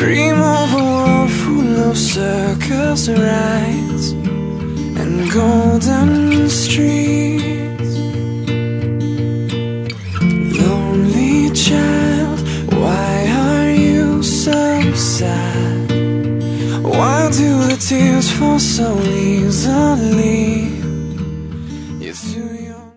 Dream of a world full of circus rides and golden streets. Lonely child, why are you so sad? Why do the tears fall so easily?